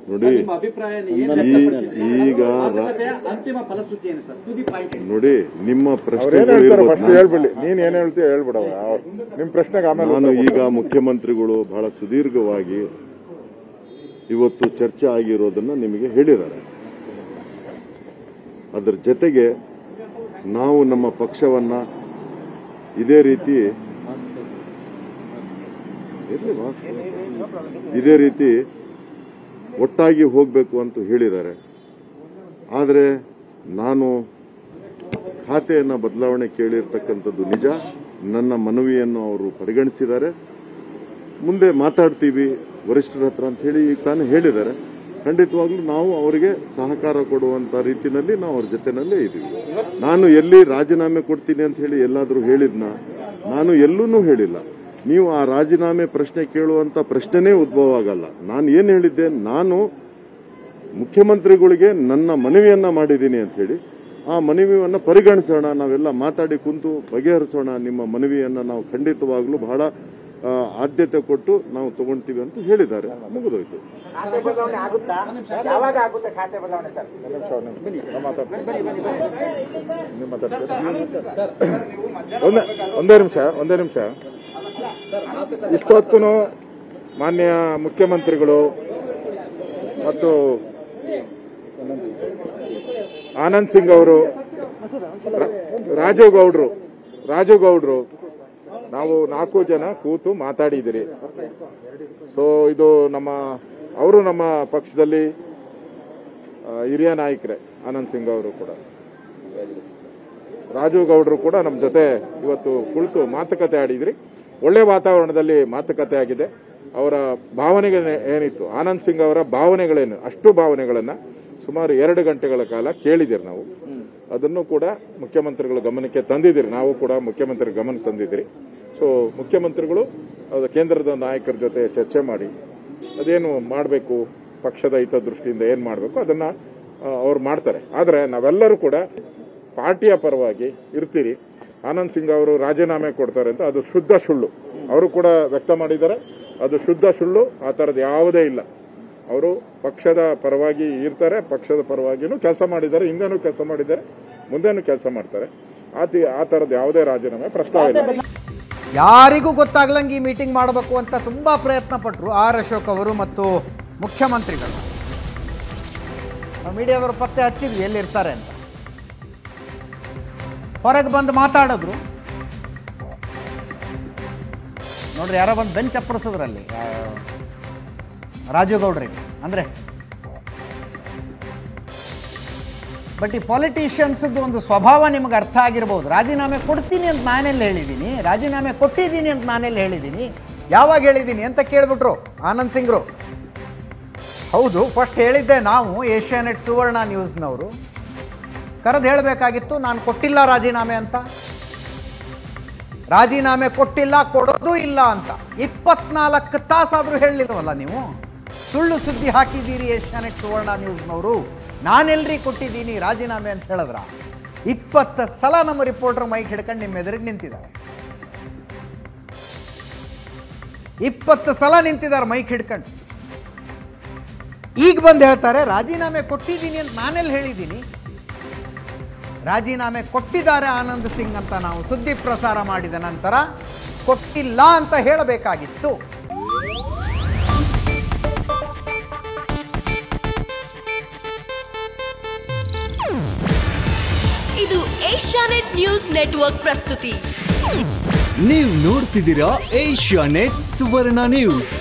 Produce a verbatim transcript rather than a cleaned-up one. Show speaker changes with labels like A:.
A: ನೋಡಿ ಈಗ ನೋಡಿ ನಿಮ್ಮ ಪ್ರಶ್ನೆ
B: ನೀನ್ ಏನ್ ಹೇಳ್ತೀಯ ಹೇಳ್ಬಿಡವ ನಿಮ್ ಪ್ರಶ್ನೆಗೆ
A: ನಾನು ಈಗ ಮುಖ್ಯಮಂತ್ರಿಗಳು ಬಹಳ ಸುದೀರ್ಘವಾಗಿ ಇವತ್ತು ಚರ್ಚೆ ಆಗಿರೋದನ್ನ ನಿಮಗೆ ಹೇಳಿದ್ದಾರೆ. ಅದರ ಜೊತೆಗೆ ನಾವು ನಮ್ಮ ಪಕ್ಷವನ್ನ ಇದೇ ರೀತಿ ಇದೇ ರೀತಿ ಒಟ್ಟಾಗಿ ಹೋಗಬೇಕು ಅಂತ ಹೇಳಿದ್ದಾರೆ. ಆದರೆ ನಾನು ಖಾತೆಯನ್ನು ಬದಲಾವಣೆ ಕೇಳಿರ್ತಕ್ಕಂಥದ್ದು ನಿಜ. ನನ್ನ ಮನವಿಯನ್ನು ಅವರು ಪರಿಗಣಿಸಿದ್ದಾರೆ. ಮುಂದೆ ಮಾತಾಡ್ತೀವಿ ವರಿಷ್ಠರ ಹತ್ರ ಅಂತ ಹೇಳಿ ಈಗ ತಾನೇ ಹೇಳಿದ್ದಾರೆ. ಖಂಡಿತವಾಗ್ಲೂ ನಾವು ಅವರಿಗೆ ಸಹಕಾರ ಕೊಡುವಂತ ರೀತಿಯಲ್ಲಿ ನಾವು ಅವ್ರ ಜೊತೆನಲ್ಲೇ ಇದ್ದೀವಿ. ನಾನು ಎಲ್ಲಿ ರಾಜೀನಾಮೆ ಕೊಡ್ತೀನಿ ಅಂತ ಹೇಳಿ ಎಲ್ಲಾದರೂ ಹೇಳಿದ್ನ? ನಾನು ಎಲ್ಲೂ ಹೇಳಿಲ್ಲ. ನೀವು ಆ ರಾಜೀನಾಮೆ ಪ್ರಶ್ನೆ ಕೇಳುವಂತ ಪ್ರಶ್ನೆನೇ ಉದ್ಭವ ಆಗಲ್ಲ. ನಾನು ಏನ್ ಹೇಳಿದ್ದೆ, ನಾನು ಮುಖ್ಯಮಂತ್ರಿಗಳಿಗೆ ನನ್ನ ಮನವಿಯನ್ನ ಮಾಡಿದ್ದೀನಿ ಅಂತ ಹೇಳಿ ಆ ಮನವಿಯನ್ನ ಪರಿಗಣಿಸೋಣ, ನಾವೆಲ್ಲ ಮಾತಾಡಿ ಕುಂತು ಬಗೆಹರಿಸೋಣ. ನಿಮ್ಮ ಮನವಿಯನ್ನ ನಾವು ಖಂಡಿತವಾಗ್ಲೂ ಬಹಳ ಆದ್ಯತೆ ಕೊಟ್ಟು ನಾವು ತಗೊಂತೀವಿ ಅಂತ ಹೇಳಿದ್ದಾರೆ. ಮುಗಿದೋಯ್ತು.
B: ಒಂದೇ ನಿಮಿಷ ಒಂದೇ ನಿಮಿಷ ಇಷ್ಟೊತ್ತು ಮಾನ್ಯ ಮುಖ್ಯಮಂತ್ರಿಗಳು ಮತ್ತು ಆನಂದ್ ಸಿಂಗ್ ಅವರು, ರಾಜು ಗೌಡ್ರು ರಾಜು ಗೌಡ್ರು ನಾವು ನಾಲ್ಕು ಜನ ಕೂತು ಮಾತಾಡಿದಿರಿ. ಸೊ ಇದು ನಮ್ಮ ಅವರು ನಮ್ಮ ಪಕ್ಷದಲ್ಲಿ ಹಿರಿಯ ನಾಯಕರೇ. ಆನಂದ್ ಸಿಂಗ್ ಅವರು ಕೂಡ, ರಾಜು ಗೌಡ್ರು ಕೂಡ ನಮ್ಮ ಜೊತೆ ಇವತ್ತು ಕುಳಿತು ಮಾತುಕತೆ ಆಡಿದ್ರಿ. ಒಳ್ಳೆ ವಾತಾವರಣದಲ್ಲಿ ಮಾತುಕತೆ ಆಗಿದೆ. ಅವರ ಭಾವನೆಗಳು ಏನಿತ್ತು, ಆನಂದ್ ಸಿಂಗ್ ಅವರ ಭಾವನೆಗಳೇನು, ಅಷ್ಟು ಭಾವನೆಗಳನ್ನ ಸುಮಾರು ಎರಡು ಗಂಟೆಗಳ ಕಾಲ ಕೇಳಿದಿರಿ ನಾವು. ಅದನ್ನು ಕೂಡ ಮುಖ್ಯಮಂತ್ರಿಗಳ ಗಮನಕ್ಕೆ ತಂದಿದ್ದೀರಿ. ನಾವು ಕೂಡ ಮುಖ್ಯಮಂತ್ರಿ ಗಮನಕ್ಕೆ ತಂದಿದ್ದೀರಿ. ಸೊ ಮುಖ್ಯಮಂತ್ರಿಗಳು ಅದು ಕೇಂದ್ರದ ನಾಯಕರ ಜೊತೆ ಚರ್ಚೆ ಮಾಡಿ ಅದೇನು ಮಾಡಬೇಕು, ಪಕ್ಷದ ಹಿತದೃಷ್ಟಿಯಿಂದ ಏನು ಮಾಡಬೇಕು ಅದನ್ನ ಅವ್ರು ಮಾಡ್ತಾರೆ. ಆದರೆ ನಾವೆಲ್ಲರೂ ಕೂಡ ಪಾರ್ಟಿಯ ಪರವಾಗಿ ಇರ್ತೀರಿ. ಆನಂದ್ ಸಿಂಗ್ ಅವರು ರಾಜೀನಾಮೆ ಕೊಡ್ತಾರೆ ಅಂತ ಅದು ಶುದ್ಧ ಸುಳ್ಳು. ಅವರು ಕೂಡ ವ್ಯಕ್ತ ಮಾಡಿದ್ದಾರೆ. ಅದು ಶುದ್ಧ ಸುಳ್ಳು. ಆ ಥರದ್ದು ಯಾವುದೇ ಇಲ್ಲ. ಅವರು ಪಕ್ಷದ ಪರವಾಗಿ ಇರ್ತಾರೆ. ಪಕ್ಷದ ಪರವಾಗಿನೂ ಕೆಲಸ ಮಾಡಿದ್ದಾರೆ. ಹಿಂದೆನೂ ಕೆಲಸ ಮಾಡಿದ್ದಾರೆ, ಮುಂದೆನೂ ಕೆಲಸ ಮಾಡ್ತಾರೆ. ಆ ಥರದ್ದು ಯಾವುದೇ ರಾಜೀನಾಮೆ ಪ್ರಸ್ತಾವ ಇಲ್ಲ.
C: ಯಾರಿಗೂ ಗೊತ್ತಾಗ್ಲಂಗೆ ಈ ಮೀಟಿಂಗ್ ಮಾಡಬೇಕು ಅಂತ ತುಂಬ ಪ್ರಯತ್ನ ಪಟ್ಟರು ಆರ್ ಅಶೋಕ್ ಅವರು ಮತ್ತು ಮುಖ್ಯಮಂತ್ರಿಗಳು. ನಾವು ಮೀಡಿಯಾದವರು ಪತ್ತೆ ಹಚ್ಚಿದ್ವಿ ಎಲ್ಲಿರ್ತಾರೆ ಅಂತ. ಹೊರಗೆ ಬಂದು ಮಾತಾಡಿದ್ರು. ನೋಡ್ರಿ, ಯಾರೋ ಬಂದು ಬೆಂಚ್ ಅಪ್ಪಳಿಸಿದ್ರಲ್ಲಿ ರಾಜು ಗೌಡ್ರಿಗೆ. ಅಂದರೆ ಬಟ್ ಈ ಪಾಲಿಟಿಷಿಯನ್ಸ್ದು ಒಂದು ಸ್ವಭಾವ ನಿಮಗೆ ಅರ್ಥ ಆಗಿರ್ಬೋದು. ರಾಜೀನಾಮೆ ಕೊಡ್ತೀನಿ ಅಂತ ನಾನೆಲ್ಲ ಹೇಳಿದ್ದೀನಿ, ರಾಜೀನಾಮೆ ಕೊಟ್ಟಿದ್ದೀನಿ ಅಂತ ನಾನೆಲ್ಲ ಹೇಳಿದ್ದೀನಿ, ಯಾವಾಗ ಹೇಳಿದ್ದೀನಿ ಅಂತ ಕೇಳಿಬಿಟ್ರು ಆನಂದ್ ಸಿಂಗ್ರು. ಹೌದು, ಫಸ್ಟ್ ಹೇಳಿದ್ದೆ ನಾವು ಏಷ್ಯಾನೆಟ್ ಸುವರ್ಣ ನ್ಯೂಸ್ನವರು. ಕರೆದು ಹೇಳಬೇಕಾಗಿತ್ತು ನಾನು ಕೊಟ್ಟಿಲ್ಲ ರಾಜೀನಾಮೆ ಅಂತ. ರಾಜೀನಾಮೆ ಕೊಟ್ಟಿಲ್ಲ, ಕೊಡೋದು ಇಲ್ಲ ಅಂತ ಇಪ್ಪತ್ನಾಲ್ಕು ತಾಸಾದರೂ ಹೇಳಲಿಲ್ವಲ್ಲ ನೀವು. ಸುಳ್ಳು ಸುದ್ದಿ ಹಾಕಿದ್ದೀರಿ ಏಷ್ಯಾನೆಟ್ ಸುವರ್ಣ ನ್ಯೂಸ್ನವರು. ನಾನೆಲ್ರಿ ಕೊಟ್ಟಿದ್ದೀನಿ ರಾಜೀನಾಮೆ ಅಂತ ಹೇಳಿದ್ರ. ಇಪ್ಪತ್ತು ಸಲ ನಮ್ಮ ರಿಪೋರ್ಟರ್ ಮೈಕ್ ಹಿಡ್ಕೊಂಡು ನಿಮ್ಮ ಎದುರಿಗೆ ನಿಂತಿದ್ದಾರೆ. ಇಪ್ಪತ್ತು ಸಲ ನಿಂತಿದ್ದಾರೆ ಮೈಕ್ ಹಿಡ್ಕೊಂಡು. ಈಗ ಬಂದು ಹೇಳ್ತಾರೆ ರಾಜೀನಾಮೆ ಕೊಟ್ಟಿದ್ದೀನಿ ಅಂತ ನಾನೆಲ್ಲಿ ಹೇಳಿದ್ದೀನಿ. ರಾಜೀನಾಮೆ ಕೊಟ್ಟಿದ್ದಾರೆ ಆನಂದ್ ಸಿಂಗ್ ಅಂತ ನಾವು ಸುದ್ದಿ ಪ್ರಸಾರ ಮಾಡಿದ ನಂತರ ಕೊಟ್ಟಿಲ್ಲ ಅಂತ ಹೇಳಬೇಕಾಗಿತ್ತು.
D: ಇದು ಏಷ್ಯಾನೆಟ್ ನ್ಯೂಸ್ ನೆಟ್ವರ್ಕ್ ಪ್ರಸ್ತುತಿ.
E: ನೀವು ನೋಡ್ತಿದ್ದೀರಾ ಏಷ್ಯಾನೆಟ್ ಸುವರ್ಣ ನ್ಯೂಸ್.